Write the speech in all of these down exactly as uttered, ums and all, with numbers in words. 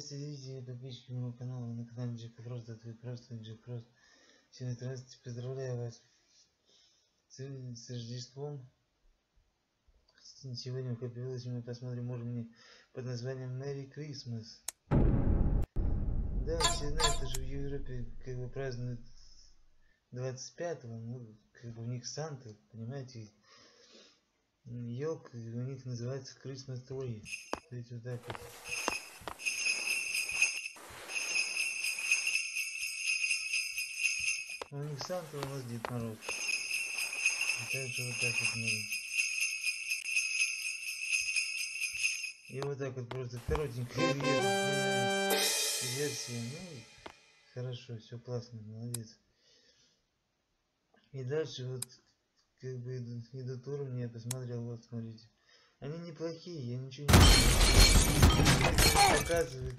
Зрители, подписчики моего канала на канале Джек Фрост, да ты просто Джек Фрост. Всем здравствуйте, поздравляю вас с, с Рождеством. Сегодня, как говорилось, мы посмотрим уровни под названием Merry Christmas. Да, все знают, что в Европе как бы празднуют двадцать пятого, ну, как бы у них Санта, понимаете, елка у них называется Christmas Tree. То есть вот так вот. У них Санта, у нас Дед Мороз. И также вот так вот можно. И вот так вот просто коротенькая версия. Ну, хорошо, все классно, молодец. И дальше вот как бы идут, идут уровни, я посмотрел, вот смотрите. Они неплохие, я ничего не показывают.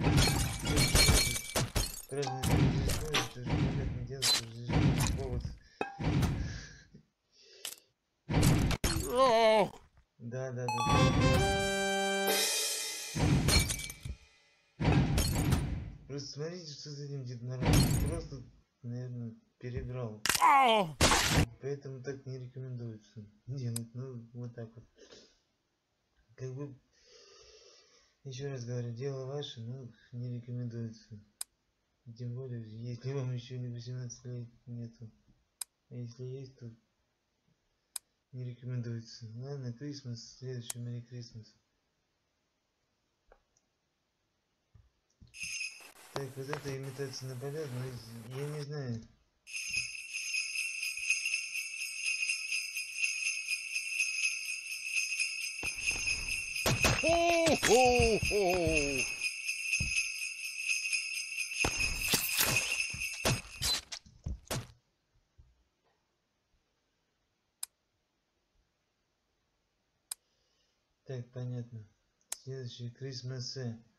Праздник Рождество, это же понятное дело, что Рождество повод. Да, да, да. Просто смотрите, что с этим Дед Мороз. Просто, наверное, перебрал. Поэтому так не рекомендуется делать. Ну, вот так вот. Как бы, еще раз говорю, дело ваше, но не рекомендуется. Тем более, если вам еще не восемнадцать лет нету. А если есть, то не рекомендуется. Ладно, Christmas, следующий Merry Christmas. Так, вот это имитация на полет, но я не знаю. Ho-ho-ho! Так, понятно. Следующий Christmas.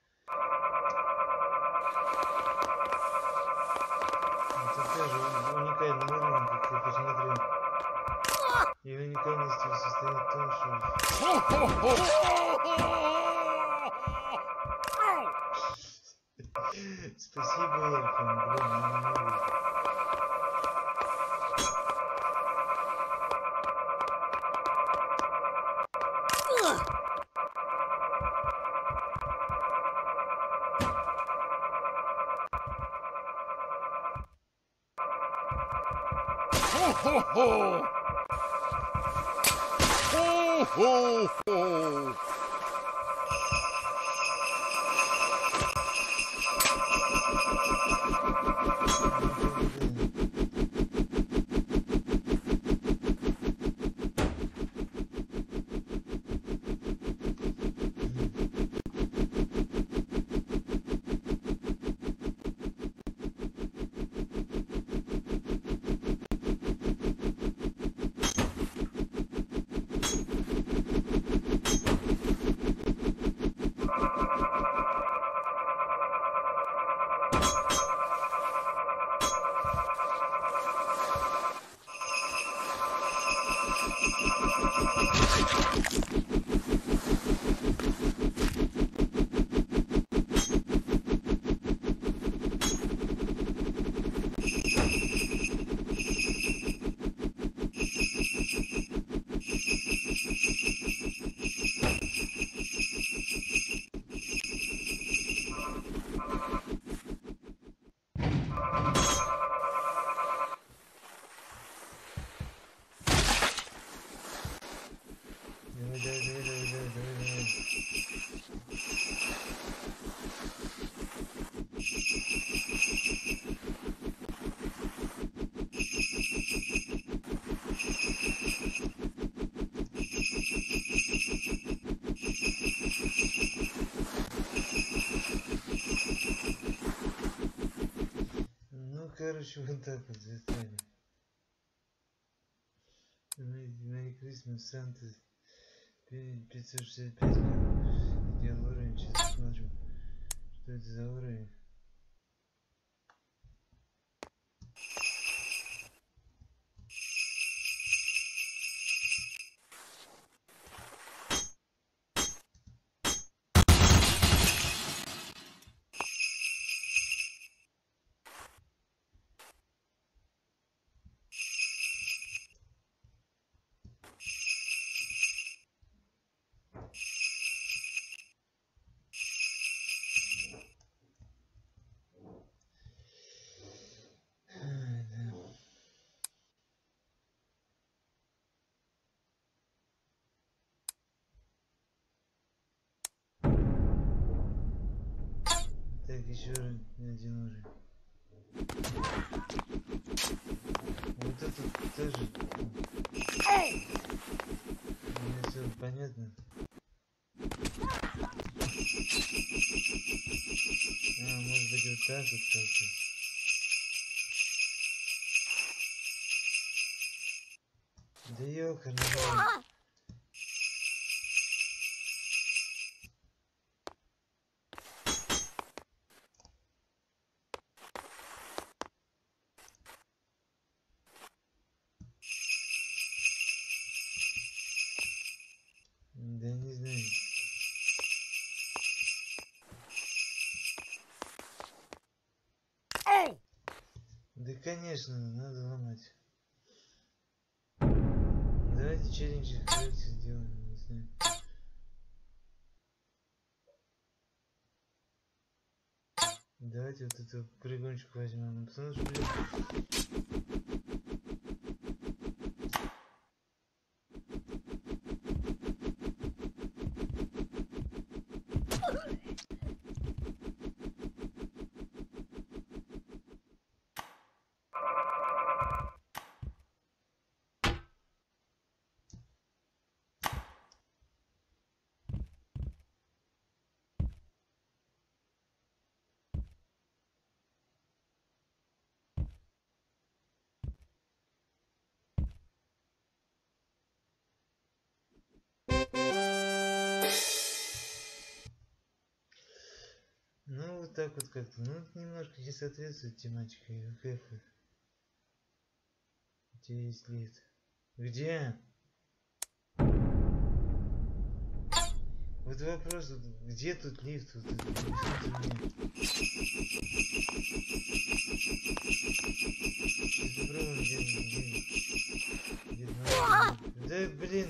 Это тоже уникальный уровень, как я посмотрел. И уникальностью состоит в том, что... Спасибо, Эльфин, блин, я не могу. Ho-ho-ho! Ho-ho-ho! Давай, давай, давай, давай, давай, давай, давай. Ну, короче, вот так вот застряли. Merry Christmas, Santa. пятьсот шестьдесят пять. Делал уровень, сейчас посмотрим, что это за уровень. Так, еще один уровень. Вот это тоже. Мне все понятно. А, может быть вот так вот как-то. Да ёханый. Да не знаю. Да конечно, надо ломать. Давайте челлендж давайте сделаем, не знаю. Давайте вот эту прыгунчик возьмем. Потому что, блин... Ну вот так вот как-то, ну немножко не соответствует тематике эх. Где есть лифт? Где? Вот вопрос, где тут лифт? Вот, да блин.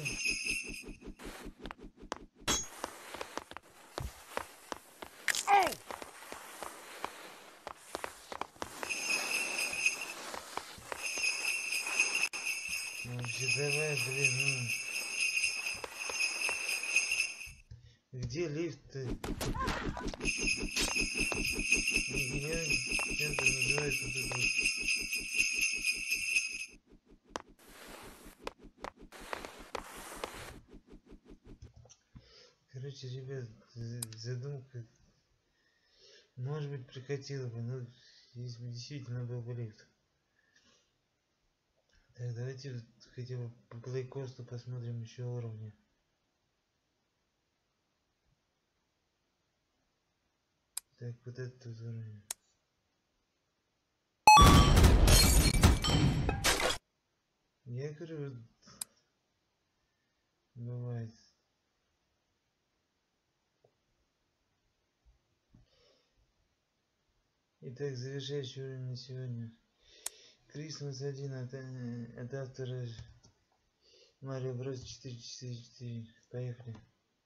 Вообще давай, блин, ну. Где лифт-то? Меня центр называется вот это вот. Короче, ребят, задумка, может быть, прикатила бы, но если бы действительно был бы лифт. Так, давайте вот хотя бы по плейкосту посмотрим еще уровни. Так, вот этот вот уровень. Я говорю, вот бывает. Итак, завершающий уровень на сегодня. Christmas один от, от автора Mario Bros четыре четыре четыре. Поехали.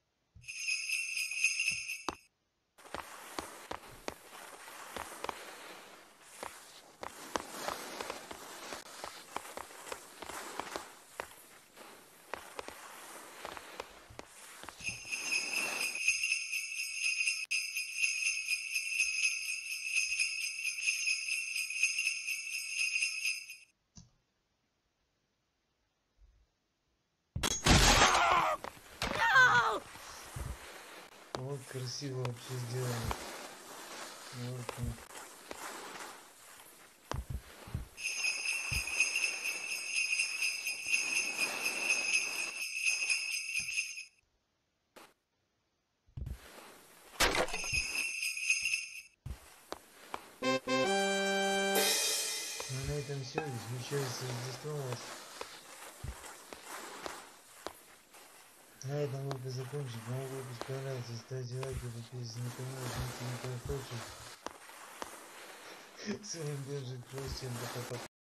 Вот красиво вообще сделано. Вот. Ну на этом все. Еще раз Рождество вас. На этом выпуск закончить. Мой выпуск понравился. Ставьте лайки, подписывайтесь на канал, жмите на колокольчик. С вами был Жик Кросс. Всем пока-пока.